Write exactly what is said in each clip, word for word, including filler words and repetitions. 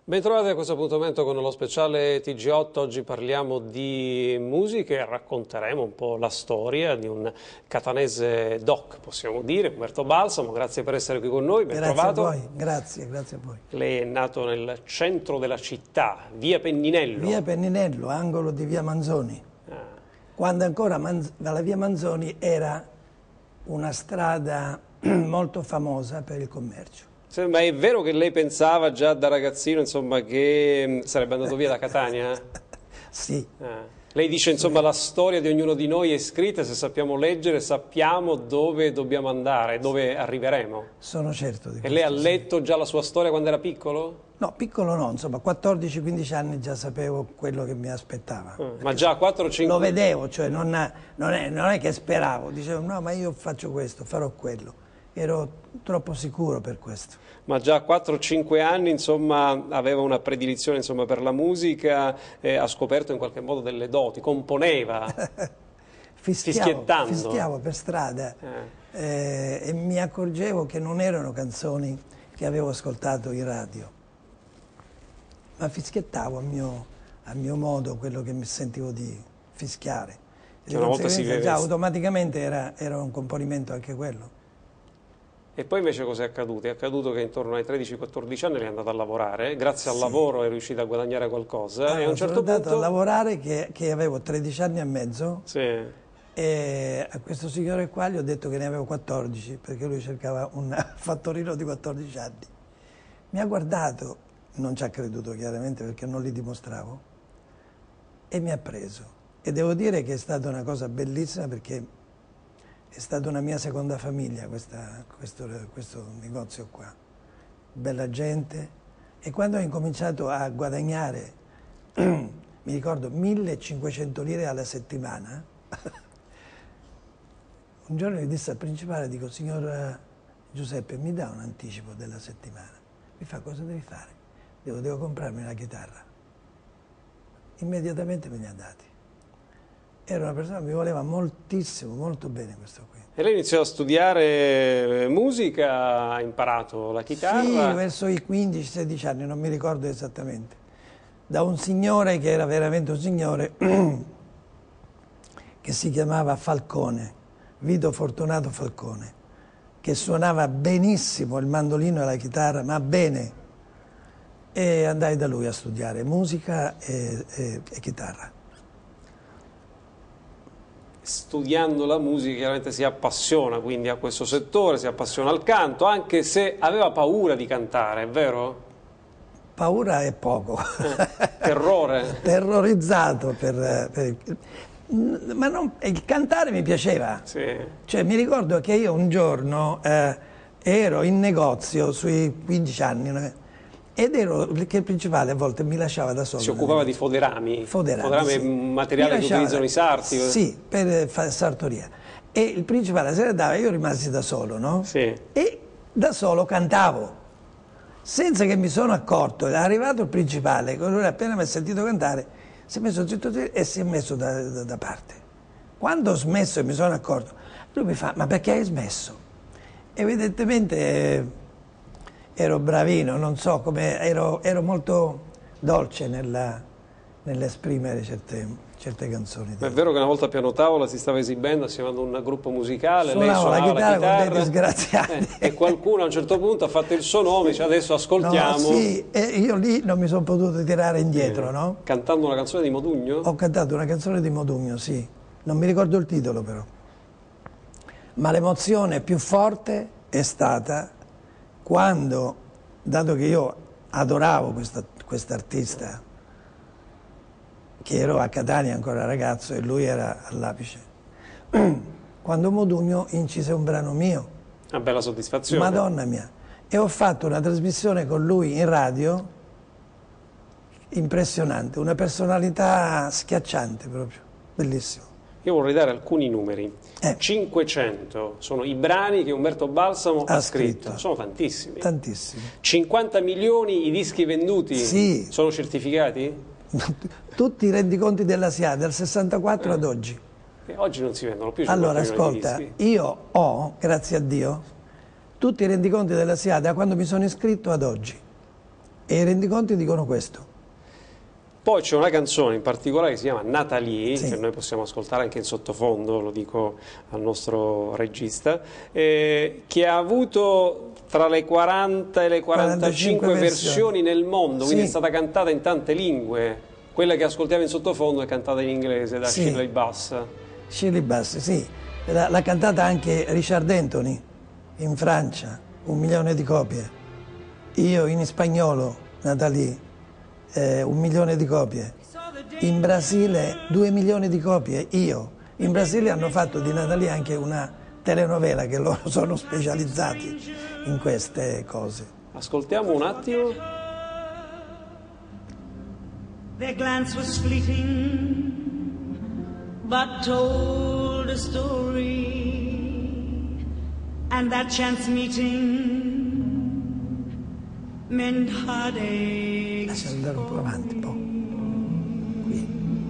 Bentrovati a questo appuntamento con lo speciale T G otto. Oggi parliamo di musica e racconteremo un po' la storia di un catanese doc, possiamo dire, Umberto Balsamo. Grazie per essere qui con noi, ben grazie trovato. a voi, grazie, grazie a voi. Lei è nato nel centro della città, via Penninello. Via Penninello, angolo di via Manzoni. Ah. Quando ancora Manz la via Manzoni era una strada molto famosa per il commercio. Ma è vero che lei pensava già da ragazzino, insomma, che sarebbe andato via da Catania? Sì. Ah. Lei dice, insomma, sì. La storia di ognuno di noi è scritta, se sappiamo leggere sappiamo dove dobbiamo andare, dove arriveremo. Sono certo di questo. E lei ha sì. letto già la sua storia quando era piccolo? No, piccolo no, insomma, quattordici quindici anni già sapevo quello che mi aspettava. Ah, ma già a quattro cinque... Lo vedevo, cioè non, non, è, non è che speravo, dicevo no, ma io faccio questo, farò quello. Ero troppo sicuro per questo. Ma già a quattro cinque anni, insomma, aveva una predilizione, insomma, per la musica, eh, ha scoperto in qualche modo delle doti, componeva, fischiavo, fischiettando. Fischiavo per strada eh. Eh, e mi accorgevo che non erano canzoni che avevo ascoltato in radio, ma fischiettavo a mio, a mio modo quello che mi sentivo di fischiare. E di conseguenza già automaticamente era, era un componimento anche quello. E poi invece cos'è accaduto? È accaduto che intorno ai tredici quattordici anni lei è andata a lavorare, grazie al sì. lavoro è riuscita a guadagnare qualcosa. Allora, e a un certo sono andato punto... a lavorare che, che avevo tredici anni e mezzo sì. E a questo signore qua gli ho detto che ne avevo quattordici perché lui cercava un fattorino di quattordici anni. Mi ha guardato, non ci ha creduto chiaramente perché non li dimostravo, e mi ha preso. E devo dire che è stata una cosa bellissima perché è stata una mia seconda famiglia questa, questo, questo negozio qua. Bella gente. E quando ho incominciato a guadagnare, mi ricordo, millecinquecento lire alla settimana, un giorno gli disse al principale, dico, signor Giuseppe, mi dà un anticipo della settimana? Mi fa, cosa devi fare? Devo, devo comprarmi una chitarra. Immediatamente me ne ha dati. Era una persona che mi voleva moltissimo, molto bene questo qui. E lei iniziò a studiare musica, ha imparato la chitarra? Sì, verso i quindici sedici anni, non mi ricordo esattamente. Da un signore che era veramente un signore, che si chiamava Falcone, Vito Fortunato Falcone, che suonava benissimo il mandolino e la chitarra, ma bene. E andai da lui a studiare musica e, e, e chitarra. Studiando la musica chiaramente si appassiona quindi a questo settore, si appassiona al canto, anche se aveva paura di cantare, è vero? Paura è poco. Eh, terrore? Terrorizzato per, per il... Ma non, il cantare mi piaceva. Sì. Cioè, mi ricordo che io un giorno eh, ero in negozio sui quindici anni ed ero che il principale a volte mi lasciava da solo. Si occupava di foderami? Foderami, foderami sì. è un materiale che utilizzano i sarti? Sì, per fare sartoria. E il principale la sera andava, io rimasi da solo, no? Sì. E da solo cantavo. Senza che mi sono accorto, è arrivato il principale, lui appena mi ha sentito cantare, si è messo zitto e si è messo da, da, da parte. Quando ho smesso e mi sono accorto, lui mi fa, ma perché hai smesso? Evidentemente eh, ero bravino, non so, come ero, ero molto dolce nell'esprimere nell certe, certe canzoni. Ma è vero che una volta a piano tavola si stava esibendo assieme ad un gruppo musicale, suonavo lei suonava la chitarra, la chitarra con dei disgraziati. Eh, e qualcuno a un certo punto ha fatto il suo nome, dice adesso ascoltiamo. No, sì, e io lì non mi sono potuto tirare indietro, eh, no? Cantando una canzone di Modugno? Ho cantato una canzone di Modugno, sì. Non mi ricordo il titolo però. Ma l'emozione più forte è stata quando, dato che io adoravo quest'artista, che ero a Catania ancora ragazzo e lui era all'apice, quando Modugno incise un brano mio. Una bella soddisfazione. Madonna mia. E ho fatto una trasmissione con lui in radio impressionante, una personalità schiacciante proprio, bellissimo. Io vorrei dare alcuni numeri. Eh. cinquecento sono i brani che Umberto Balsamo ha, ha scritto. scritto. Sono tantissimi. Tantissimi. cinquanta milioni i dischi venduti? Sì. Sono certificati? Tutti i rendiconti della S I A dal sessantaquattro eh. ad oggi. E oggi non si vendono più allora, cinquanta milioni ascolta, di dischi. Io ho, grazie a Dio, tutti i rendiconti della S I A da quando mi sono iscritto ad oggi. E i rendiconti dicono questo. Poi c'è una canzone in particolare che si chiama Nathalie, Sì. che noi possiamo ascoltare anche in sottofondo, lo dico al nostro regista, eh, che ha avuto tra le quaranta e le quarantacinque, quarantacinque versioni nel mondo, quindi sì. è stata cantata in tante lingue. Quella che ascoltiamo in sottofondo è cantata in inglese da Sì. Shirley Bass. Shirley Bass, sì. L'ha cantata anche Richard Anthony in Francia, un milione di copie. Io in spagnolo, Nathalie. Eh, un milione di copie, in Brasile due milioni di copie, io. In Brasile hanno fatto di Nathalie anche una telenovela, che loro sono specializzati in queste cose. Ascoltiamo un attimo. Their glance was fleeting, but told a story, and that chance meeting meant heartache. Lasciami andare un po' avanti, un po'. Qui.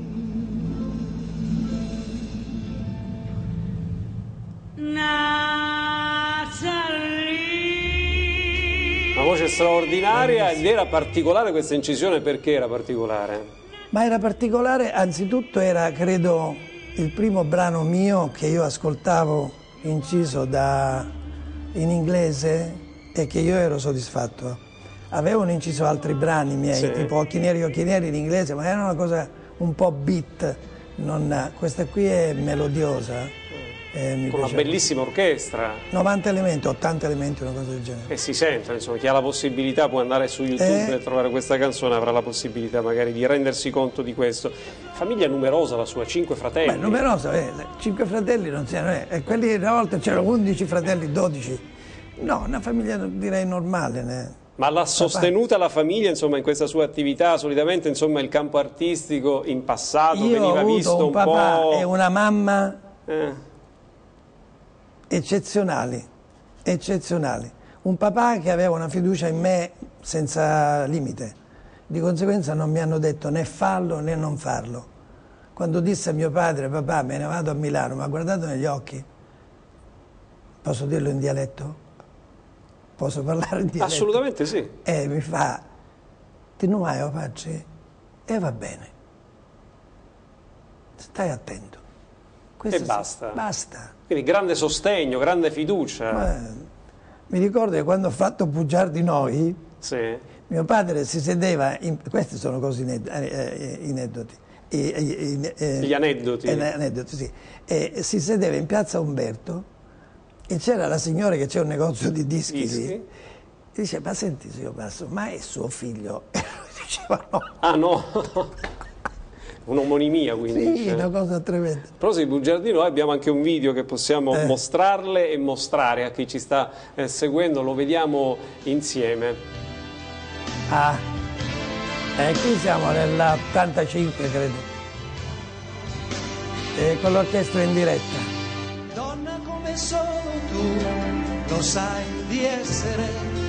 Nathalie. Una voce straordinaria ed era particolare questa incisione, perché era particolare? Ma era particolare, anzitutto era, credo, il primo brano mio che io ascoltavo inciso da, in inglese e che io ero soddisfatto. Avevano inciso altri brani miei, sì. tipo Occhi neri, occhi neri in inglese, ma era una cosa un po' beat, non, questa qui è melodiosa. Eh, mi Con una bellissima orchestra. novanta elementi, ottanta elementi, una cosa del genere. E si sente, insomma, chi ha la possibilità può andare su YouTube eh... e trovare questa canzone, avrà la possibilità magari di rendersi conto di questo. Famiglia numerosa la sua, cinque fratelli. Beh, numerosa, eh, cinque fratelli non c'erano, eh, e quelli una volta c'erano undici fratelli, dodici. No, una famiglia direi normale. Ne. Ma l'ha sostenuta la famiglia, insomma, in questa sua attività? Solitamente, insomma, il campo artistico in passato Io veniva ho avuto visto un, un papà po'... e una mamma eh. eccezionali, eccezionali. Un papà che aveva una fiducia in me senza limite. Di conseguenza non mi hanno detto né fallo né non farlo. Quando disse a mio padre, papà, me ne vado a Milano, mi ha guardato negli occhi. Posso dirlo in dialetto? Posso parlare in dialetto? Assolutamente sì. E mi fa, ti non vai a facci? E va bene. Stai attento. Questo e basta. Sì, basta. Quindi grande sostegno, grande fiducia. Ma, mi ricordo che quando ho fatto Bugiardi Noi, sì. mio padre si sedeva, in, questi sono cose ineddoti, gli aneddoti, eh, aneddoti sì. E si sedeva in piazza Umberto e c'era la signora che c'è un negozio di dischi, dischi? Lì, e dice, ma senti signor Basso, ma è suo figlio? E lui diceva no. Ah no? Un'omonimia, quindi. Sì, una cosa tremenda. Però di Bugiardi Noi abbiamo anche un video che possiamo eh. mostrarle e mostrare a chi ci sta eh, seguendo, lo vediamo insieme. Ah, e qui siamo nell'ottantacinque, credo, e con l'orchestra in diretta. Donna come solo tu lo sai di essere,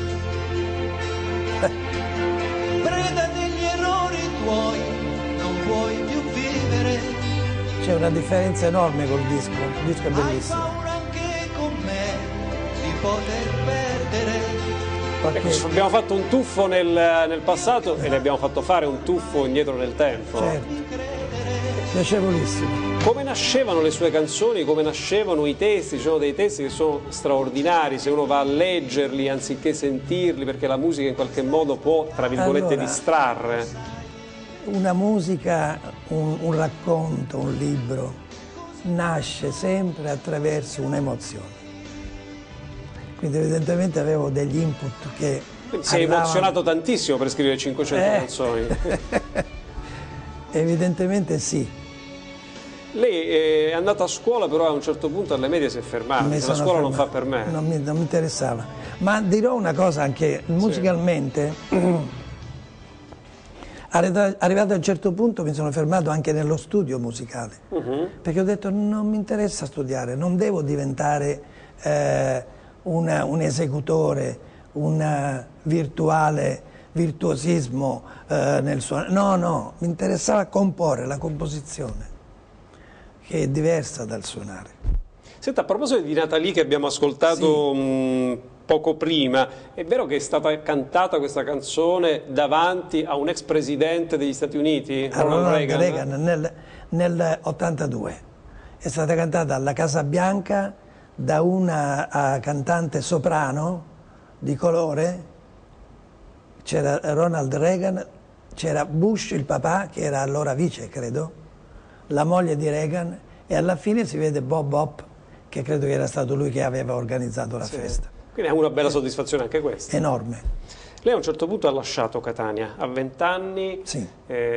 preda degli errori tuoi, non puoi più vivere. C'è una differenza enorme col disco, il disco è bellissimo. Hai paura anche con me di poter perdere. Ecco, abbiamo fatto un tuffo nel, nel passato e le abbiamo fatto fare un tuffo indietro nel tempo. Certo, piacevolissimo. Come nascevano le sue canzoni, come nascevano i testi? Ci sono dei testi che sono straordinari, se uno va a leggerli anziché sentirli, perché la musica in qualche modo può, tra virgolette, allora, distrarre. Una musica, un, un racconto, un libro, nasce sempre attraverso un'emozione. Quindi evidentemente avevo degli input che... Quindi si è andavano... emozionato tantissimo per scrivere cinquecento eh. canzoni. Evidentemente sì. Lei è andata a scuola, però a un certo punto alle medie si è fermata, la scuola fermato. Non fa per me. Non mi, non mi interessava. Ma dirò una cosa anche, musicalmente, sì. Arrivato a un certo punto mi sono fermato anche nello studio musicale, uh-huh. perché ho detto non mi interessa studiare, non devo diventare... Eh, Una, un esecutore, un virtuale virtuosismo eh, nel suono. No, no, mi interessava comporre la composizione, che è diversa dal suonare. Senta, a proposito di Nathalie che abbiamo ascoltato sì. mh, poco prima. È vero che è stata cantata questa canzone davanti a un ex presidente degli Stati Uniti, a Ronald Ronald Reagan? Reagan nel, nel ottantadue. È stata cantata alla Casa Bianca da una uh, cantante soprano di colore. C'era Ronald Reagan, c'era Bush, il papà, che era allora vice, credo, la moglie di Reagan, e alla fine si vede Bob Hope, che credo che era stato lui che aveva organizzato la Sì. festa. Quindi è una bella soddisfazione anche questa. Enorme. Lei a un certo punto ha lasciato Catania, a vent'anni, Sì.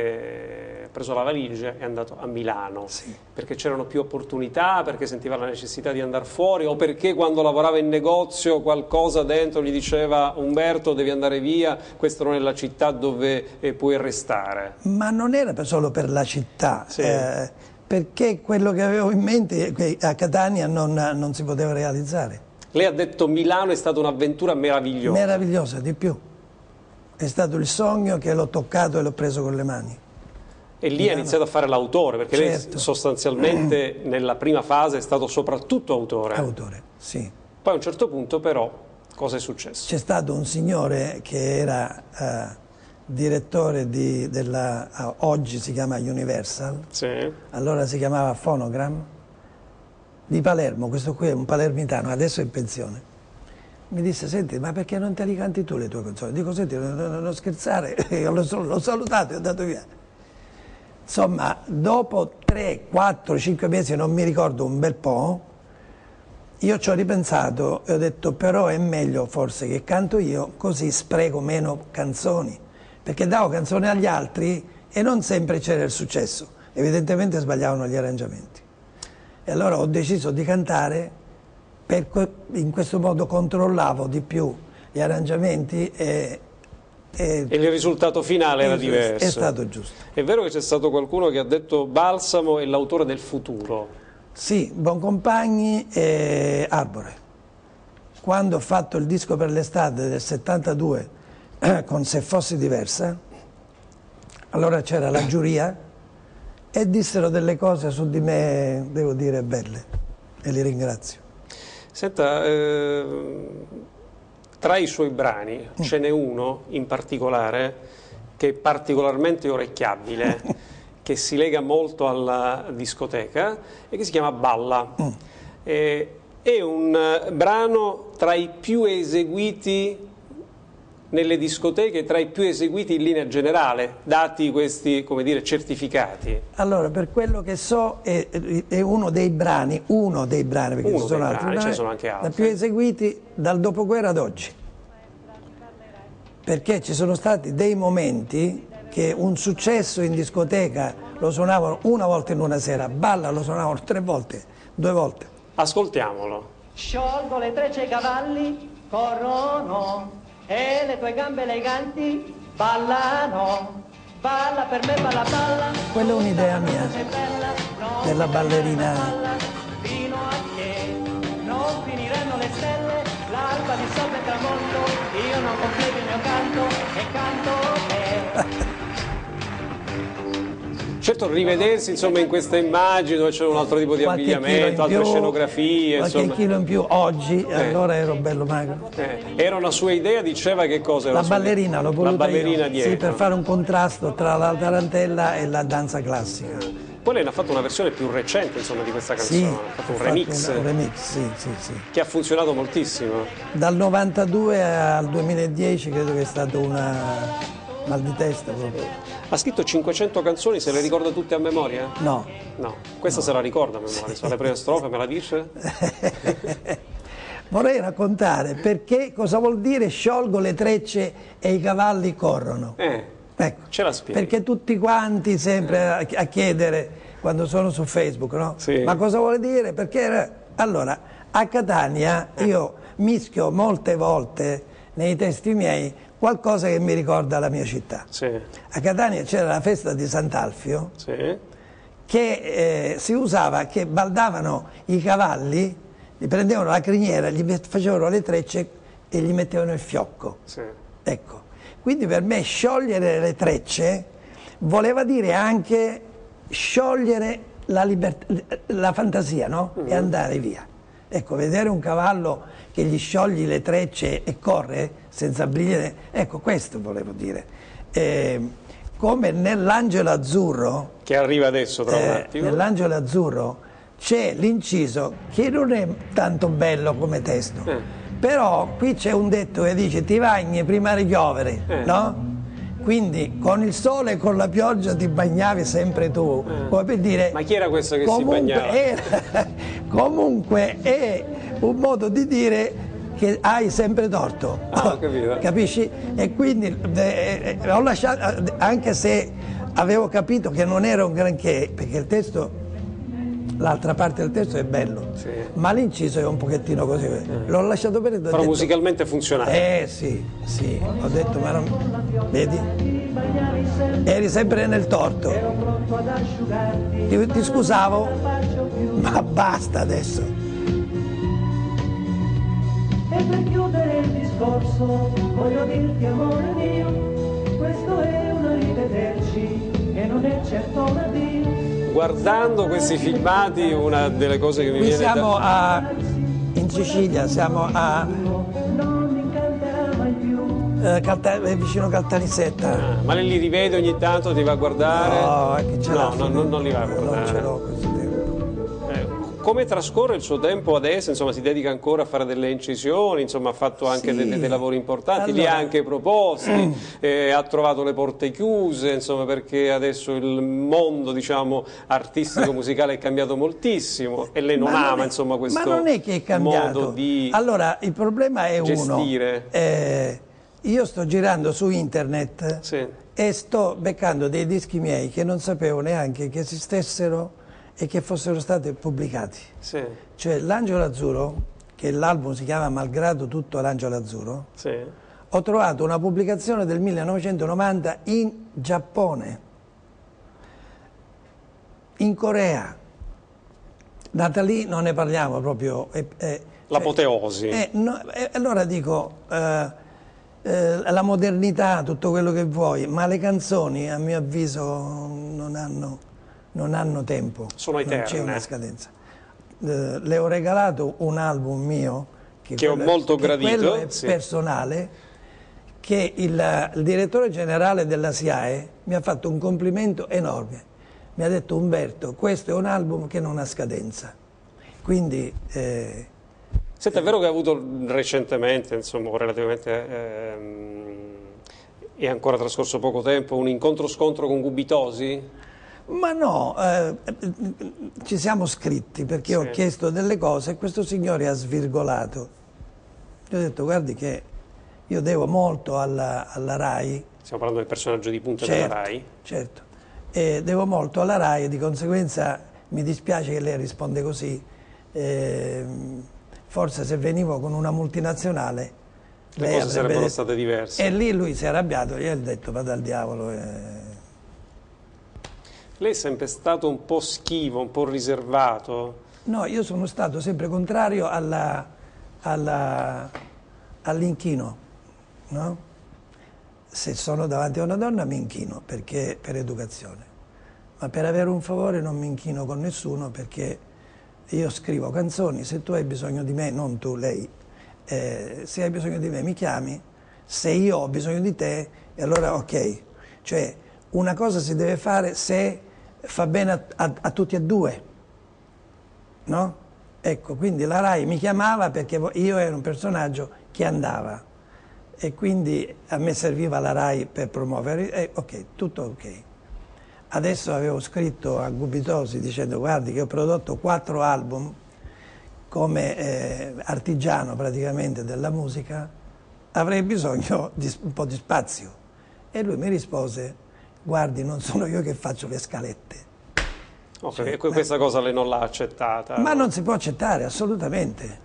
eh, ha preso la valigia e è andato a Milano, Sì. perché c'erano più opportunità, perché sentiva la necessità di andare fuori, o perché quando lavorava in negozio qualcosa dentro gli diceva: Umberto, devi andare via, questa non è la città dove eh, puoi restare. Ma non era per- solo per la città, Sì. eh, perché quello che avevo in mente che a Catania non, non si poteva realizzare. Lei ha detto Milano è stata un'avventura meravigliosa. Meravigliosa, di più. È stato il sogno che l'ho toccato e l'ho preso con le mani. E lì ha iniziato a fare l'autore, perché Certo. lei sostanzialmente nella prima fase è stato soprattutto autore. Autore, sì. Poi a un certo punto però cosa è successo? C'è stato un signore che era eh, direttore di, della, ah, oggi si chiama Universal, Sì. allora si chiamava Phonogram, di Palermo. Questo qui è un palermitano, adesso è in pensione. Mi disse: senti, ma perché non te li canti tu le tue canzoni? Dico: senti, non, non, non scherzare, io l'ho, l'ho salutato e ho andato via. Insomma, dopo tre, quattro, cinque mesi, non mi ricordo, un bel po', io ci ho ripensato e ho detto: però è meglio forse che canto io, così spreco meno canzoni, perché davo canzoni agli altri e non sempre c'era il successo, evidentemente sbagliavano gli arrangiamenti. E allora ho deciso di cantare, per, in questo modo controllavo di più gli arrangiamenti e, e, E il risultato finale era diverso. È stato giusto. È vero che c'è stato qualcuno che ha detto Balsamo è l'autore del futuro. Sì, Boncompagni e Arbore. Quando ho fatto il disco per l'estate del settantadue eh, con Se fossi diversa, allora c'era la giuria e dissero delle cose su di me, devo dire, belle, e li ringrazio. Senta, eh, tra i suoi brani ce n'è uno in particolare che è particolarmente orecchiabile, che si lega molto alla discoteca e che si chiama Balla. Mm. Eh, è un brano tra i più eseguiti nelle discoteche, tra i più eseguiti in linea generale, dati questi, come dire, certificati. Allora, per quello che so, è, è uno dei brani, uno dei brani, perché Uno ci sono dei altri, brani, ce ne brani, sono anche altri. da più eseguiti dal dopoguerra ad oggi. Perché ci sono stati dei momenti che un successo in discoteca lo suonavano una volta in una sera, Balla lo suonavano tre volte, due volte. Ascoltiamolo. Sciolgo le trecce ai cavalli, corrono, e le tue gambe eleganti ballano. Balla per me, balla, balla. Quella è un'idea mia, Sei bella, no, della ballerina. balla, fino a che non finiranno le stelle, l'alba di sopra il tramonto, io non completo il mio canto e canto te. Certo, rivedersi insomma in queste immagini dove c'è un altro tipo di Qualche chilo in abbigliamento, altre più, scenografie, qualche insomma. chilo in più oggi, allora ero bello magro. Eh, era una sua idea, diceva che cosa era La sua ballerina l'ho idea? voluta La ballerina io, dietro. sì, per fare un contrasto tra la tarantella e la danza classica. Poi lei ne ha fatto una versione più recente insomma di questa canzone, Sì, ha fatto un ho remix un, un remix, sì, sì, sì. che ha funzionato moltissimo. Dal novantadue al duemiladieci credo che è stato una mal di testa proprio. Ha scritto cinquecento canzoni, se le ricorda tutte a memoria? No. No, questa se la ricorda a memoria, sono le prime strofe, me la dice? Vorrei raccontare perché cosa vuol dire sciolgo le trecce e i cavalli corrono. Eh, Ecco, ce la spieghi. perché tutti quanti sempre a, a chiedere quando sono su Facebook, no? Sì. Ma cosa vuole dire? Perché allora a Catania io mischio molte volte nei testi miei qualcosa che mi ricorda la mia città. Sì, A Catania c'era la festa di Sant'Alfio sì, che eh, si usava che baldavano i cavalli, gli prendevano la criniera, gli met- facevano le trecce e gli mettevano il fiocco. sì. Ecco, quindi per me sciogliere le trecce voleva dire anche sciogliere la, libert- la fantasia, no? E andare via. Ecco, vedere un cavallo che gli sciogli le trecce e corre senza briglie, ecco, questo volevo dire. Eh, come nell'Angelo Azzurro, che arriva adesso tra un eh, attimo, nell'Angelo Azzurro c'è l'inciso che non è tanto bello come testo, eh. però qui c'è un detto che dice ti bagni prima di piovere, eh. no? Quindi con il sole e con la pioggia ti bagnavi sempre tu, eh. come per dire... Ma chi era questo che comunque si bagnava? È, comunque è un modo di dire che hai sempre torto, ah, ho capito. Capisci? E quindi eh, eh, ho lasciato, anche se avevo capito che non era un granché, perché il testo... L'altra parte del testo è bello, sì. ma l'inciso è un pochettino così. Eh. L'ho lasciato per... Però detto, musicalmente funzionava. Eh sì, sì, ho detto, ma non... Vedi? Eri sempre nel torto. Ti, ti scusavo, ma basta adesso. E per chiudere il discorso voglio dirti, amore mio, questo è un arrivederci e non è certo un addio. Guardando questi filmati, una delle cose che mi Qui viene siamo da... a, in Sicilia, siamo a eh, Calta, vicino Caltanissetta. Ah, ma li rivede ogni tanto, ti va a guardare? No, è che ce no, l'ha, no, non, non li va a non guardare. ce l'ho questo tempo. Eh, come trascorre il suo tempo adesso? Insomma, si dedica ancora a fare delle incisioni, insomma, ha fatto anche Sì. dei, dei lavori importanti, Allora... li ha anche proposti, eh, ha trovato le porte chiuse, insomma, perché adesso il mondo, diciamo, artistico musicale è cambiato moltissimo e lei non Ma ama, non è, insomma, questo ma non è che è cambiato. modo di allora, il problema è gestire. uno. Eh, io sto girando su internet Sì. e sto beccando dei dischi miei che non sapevo neanche che esistessero e che fossero stati pubblicati. Sì. Cioè l'Angelo Azzurro, che l'album si chiama Malgrado tutto l'Angelo Azzurro, Sì. ho trovato una pubblicazione del millenovecentonovanta in Giappone, in Corea. Nata lì non ne parliamo proprio. Eh, eh, L'apoteosi. Eh, no, eh, allora dico, eh, eh, la modernità, tutto quello che vuoi, ma le canzoni a mio avviso non hanno, non hanno tempo. Sono eterne. Non c'è una scadenza. Eh, le ho regalato un album mio, che, Che ho quello- molto che gradito, quello è sì. personale, che il, il direttore generale della S I A E mi ha fatto un complimento enorme. Mi ha detto: Umberto, questo è un album che non ha scadenza. Quindi... Eh, Senta, è vero che ha avuto recentemente, insomma, relativamente, ehm, è ancora trascorso poco tempo, un incontro-scontro con Gubitosi? Ma no, eh, ci siamo scritti perché Sì. ho chiesto delle cose e questo signore ha svirgolato. Gli ho detto: guardi che io devo molto alla, alla RAI. Stiamo parlando del personaggio di punta Certo, della RAI. certo. E devo molto alla RAI e di conseguenza mi dispiace che lei risponde così. Eh, forse se venivo con una multinazionale Le lei cose sarebbero detto- state diverse. E lì lui si è arrabbiato, gli ho detto: vada al diavolo. eh. Lei è sempre stato un po' schivo, un po' riservato. No, io sono stato sempre contrario alla, alla, all'inchino, no? Se sono davanti a una donna mi inchino perché per educazione, ma per avere un favore non mi inchino con nessuno perché io scrivo canzoni, se tu hai bisogno di me, non tu, lei, eh, se hai bisogno di me mi chiami, se io ho bisogno di te, e allora ok. Cioè una cosa si deve fare se fa bene a, a, a tutti e due, no? Ecco, quindi la RAI mi chiamava perché io ero un personaggio che andava e quindi a me serviva la RAI per promuovere, e ok, tutto ok. Adesso avevo scritto a Gubitosi dicendo: guardi che ho prodotto quattro album come eh, artigiano praticamente della musica, avrei bisogno di un po' di spazio. E lui mi rispose: guardi, non sono io che faccio le scalette. Ok, Cioè, e questa cosa lei non l'ha accettata. Ma no? non si può accettare, assolutamente.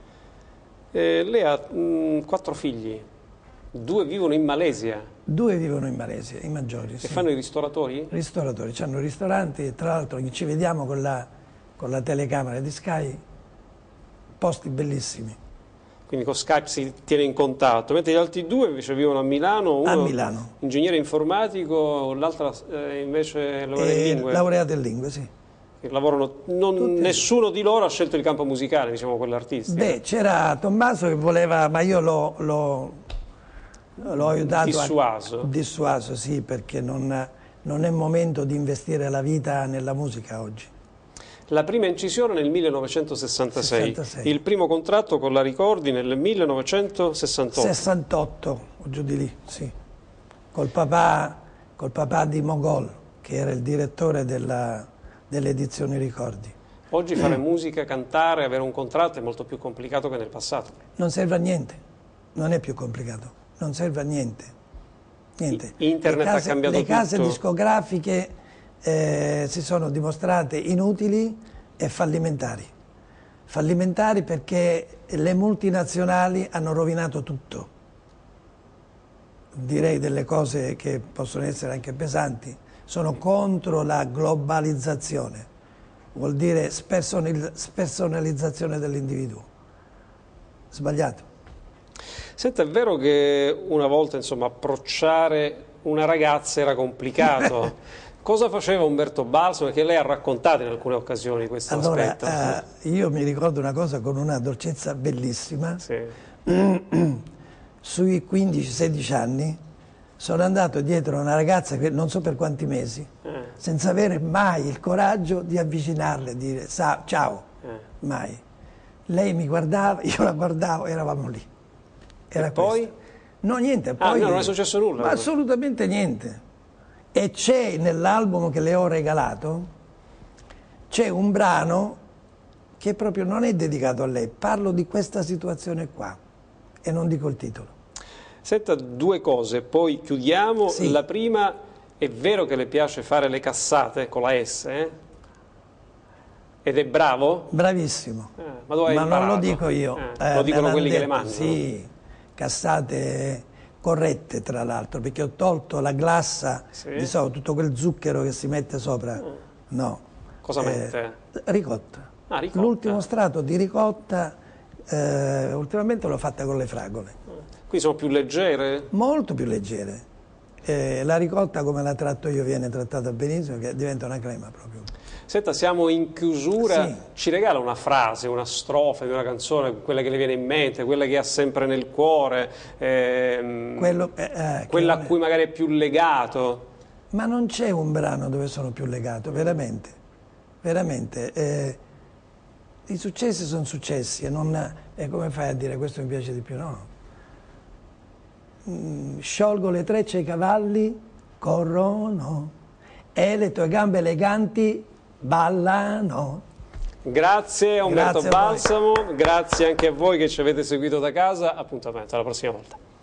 Eh, lei ha mh, quattro figli, due vivono in Malesia Due vivono in Malesia, i maggiori. e Sì. fanno i ristoratori? Ristoratori, hanno ristoranti, tra l'altro ci vediamo con la, con la telecamera di Sky, posti bellissimi. Quindi con Skype si tiene in contatto, mentre gli altri due invece vivono a Milano, uno A Milano. ingegnere informatico, l'altra eh, invece laurea in E lingue. laureato in lingue, sì. lavorano, non, Tutti. nessuno di loro ha scelto il campo musicale, diciamo, quello artistico. Beh, c'era Tommaso che voleva, ma io l'ho, l'ho, l'ho aiutato. Dissuaso. A, dissuaso, sì, perché non, non è momento di investire la vita nella musica oggi. La prima incisione nel millenovecentosessantasei, sessantasei. Il primo contratto con la Ricordi nel millenovecentosessantotto. sessantotto, o giù di lì, sì. Col papà, col papà di Mogol, che era il direttore della, delle edizioni Ricordi. Oggi fare musica, cantare, avere un contratto è molto più complicato che nel passato. Non serve a niente, non è più complicato, non serve a niente. niente. Internet le case, ha cambiato le case tutto. discografiche eh, si sono dimostrate inutili e fallimentari. Fallimentari perché le multinazionali hanno rovinato tutto. Direi delle cose che possono essere anche pesanti. Sono contro la globalizzazione, vuol dire spersonalizzazione dell'individuo. Sbagliato. Senta, è vero che una volta, insomma, approcciare una ragazza era complicato. Cosa faceva Umberto Balsamo? Perché lei ha raccontato in alcune occasioni questo allora, aspetto. Eh, io mi ricordo una cosa con una dolcezza bellissima. Sì. Sui quindici sedici anni sono andato dietro a una ragazza che non so per quanti mesi, Eh. senza avere mai il coraggio di avvicinarle e dire "Sa- ciao, Eh. mai. Lei mi guardava, io la guardavo, eravamo lì. Era E poi? questo. No, niente. Ah, Poi, no, non è successo nulla. Ma assolutamente niente. E c'è nell'album che le ho regalato, c'è un brano che proprio non è dedicato a lei, parlo di questa situazione qua e non dico il titolo. Senta, due cose, poi chiudiamo. Sì. La prima, è vero che le piace fare le cassate con la S, eh? Ed è bravo? Bravissimo. Eh, ma dove hai Ma non imparato? lo dico io. Eh, Eh, lo me dicono l'hanno quelli che le detto, mandano? Sì, cassate corrette tra l'altro, perché ho tolto la glassa, Sì. di solito tutto quel zucchero che si mette sopra. No. Cosa Eh, mette? Ricotta. Ah, ricotta. L'ultimo strato di ricotta, eh, ultimamente l'ho fatta con le fragole. Qui sono più leggere? Molto più leggere. Eh, la ricotta, come la tratto io, viene trattata benissimo, che diventa una crema proprio. Senta, siamo in chiusura, Sì. ci regala una frase, una strofa di una canzone, quella che le viene in mente, quella che ha sempre nel cuore, ehm, Quello, eh, eh, quella che a cui magari è più legato. Ma non c'è un brano dove sono più legato, veramente, veramente. Eh, I successi sono successi e non, e come fai a dire questo mi piace di più? No. Mm, sciolgo le trecce ai cavalli, corrono, e le tue gambe eleganti ballano. Grazie a Umberto Grazie a voi. Balsamo, grazie anche a voi che ci avete seguito da casa, appuntamento alla prossima volta.